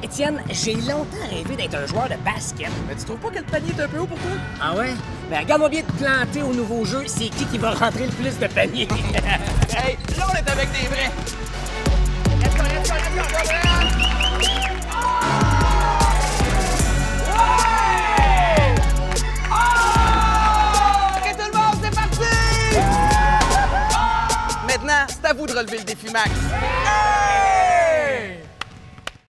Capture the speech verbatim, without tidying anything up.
Étienne, j'ai longtemps rêvé d'être un joueur de basket. Mais tu trouves pas que le panier est un peu haut pour toi? Ah ouais? Ben regarde-moi bien te planter au nouveau jeu. C'est qui qui va rentrer le plus de paniers? Hey, là, on est avec des vrais. Let's go, let's go, let's go, let's go. Maintenant, c'est à vous de relever le défi max. Hey!